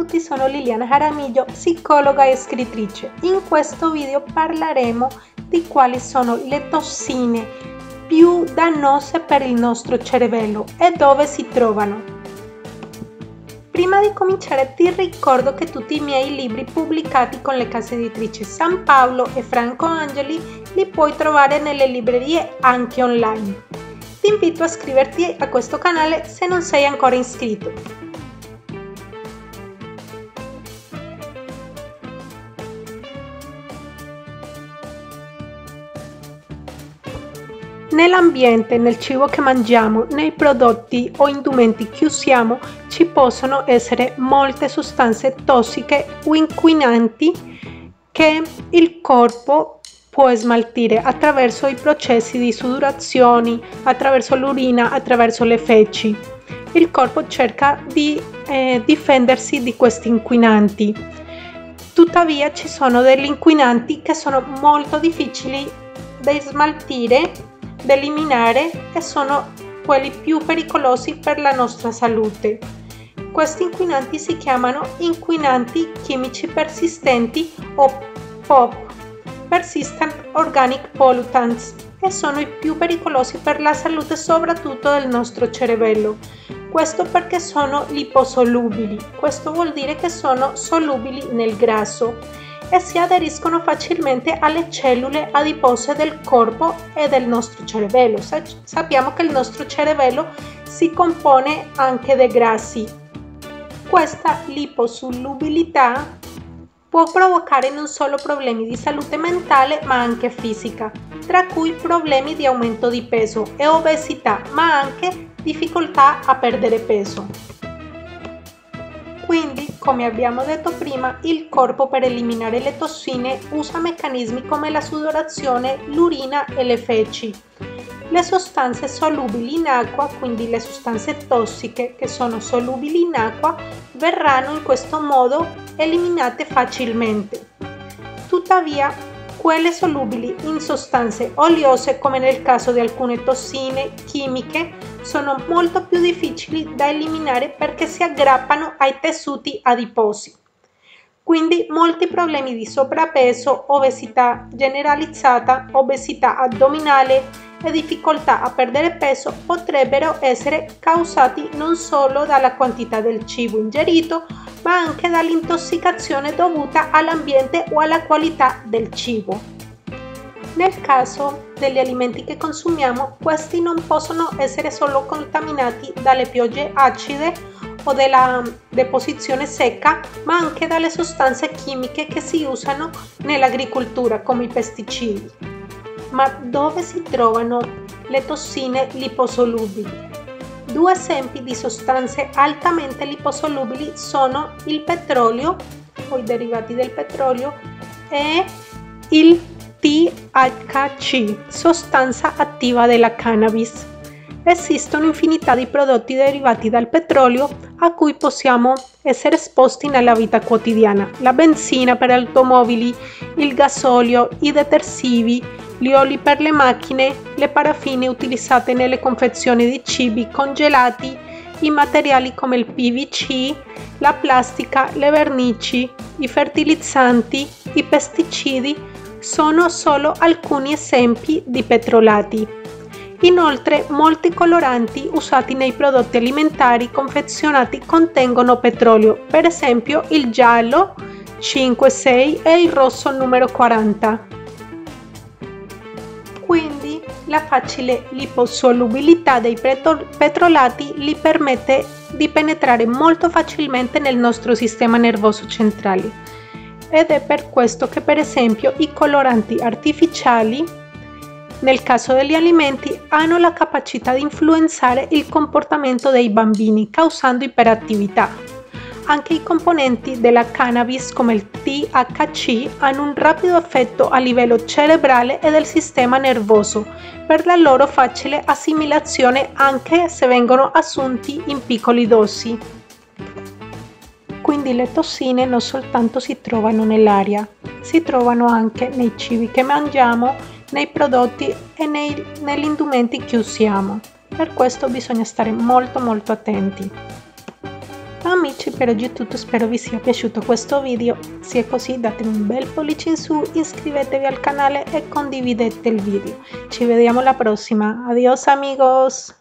tutti, sono Liliana Jaramillo, psicologa e scrittrice. In questo video parleremo di quali sono le tossine più dannose per il nostro cervello e dove si trovano. Prima di cominciare ti ricordo che tutti i miei libri pubblicati con le case editrici San Paolo e Franco Angeli li puoi trovare nelle librerie anche online. Ti invito a iscriverti a questo canale se non sei ancora iscritto. Nell'ambiente, nel cibo che mangiamo, nei prodotti o indumenti che usiamo ci possono essere molte sostanze tossiche o inquinanti che il corpo può smaltire attraverso i processi di sudorazione, attraverso l'urina, attraverso le feci. Il corpo cerca di difendersi di questi inquinanti. Tuttavia ci sono degli inquinanti che sono molto difficili da smaltire, da eliminare e sono quelli più pericolosi per la nostra salute. Questi inquinanti si chiamano inquinanti chimici persistenti o POP, Persistent Organic Pollutants, e sono i più pericolosi per la salute soprattutto del nostro cervello. Questo perché sono liposolubili, questo vuol dire che sono solubili nel grasso e si aderiscono facilmente alle cellule adipose del corpo e del nostro cervello. Sappiamo che il nostro cervello si compone anche di grassi. Questa liposolubilità può provocare non solo problemi di salute mentale ma anche fisica, tra cui problemi di aumento di peso e obesità, ma anche difficoltà a perdere peso. Quindi, come abbiamo detto prima, il corpo per eliminare le tossine usa meccanismi come la sudorazione, l'urina e le feci. Le sostanze solubili in acqua, quindi le sostanze tossiche che sono solubili in acqua, verranno in questo modo eliminate facilmente. Tuttavia, quelle solubili in sostanze oliose, come nel caso di alcune tossine chimiche, sono molto più difficili da eliminare perché si aggrappano ai tessuti adiposi. Quindi molti problemi di sovrappeso, obesità generalizzata, obesità addominale e difficoltà a perdere peso potrebbero essere causati non solo dalla quantità del cibo ingerito, ma anche dall'intossicazione dovuta all'ambiente o alla qualità del cibo. Nel caso degli alimenti che consumiamo, questi non possono essere solo contaminati dalle piogge acide o dalla deposizione secca, ma anche dalle sostanze chimiche che si usano nell'agricoltura, come i pesticidi. Ma dove si trovano le tossine liposolubili? Due esempi di sostanze altamente liposolubili sono il petrolio o i derivati del petrolio e il THC, sostanza attiva della cannabis. Esistono infinità di prodotti derivati dal petrolio a cui possiamo essere esposti nella vita quotidiana: la benzina per automobili, il gasolio, i detersivi, gli oli per le macchine, le paraffine utilizzate nelle confezioni di cibi congelati, i materiali come il PVC, la plastica, le vernici, i fertilizzanti, i pesticidi sono solo alcuni esempi di petrolati. Inoltre, molti coloranti usati nei prodotti alimentari confezionati contengono petrolio, per esempio il giallo 5,6 e il rosso numero 40. Quindi, la facile liposolubilità dei petrolati li permette di penetrare molto facilmente nel nostro sistema nervoso centrale. Ed è per questo che, per esempio, i coloranti artificiali, nel caso degli alimenti, hanno la capacità di influenzare il comportamento dei bambini, causando iperattività. Anche i componenti della cannabis, come il THC, hanno un rapido effetto a livello cerebrale e del sistema nervoso, per la loro facile assimilazione anche se vengono assunti in piccole dosi. Quindi le tossine non soltanto si trovano nell'aria, si trovano anche nei cibi che mangiamo, nei prodotti e negli indumenti che usiamo. Per questo bisogna stare molto attenti. amici, per oggi è tutto, spero vi sia piaciuto questo video. Se è così date un bel pollice in su, iscrivetevi al canale e condividete il video. Ci vediamo alla prossima. Adios amigos!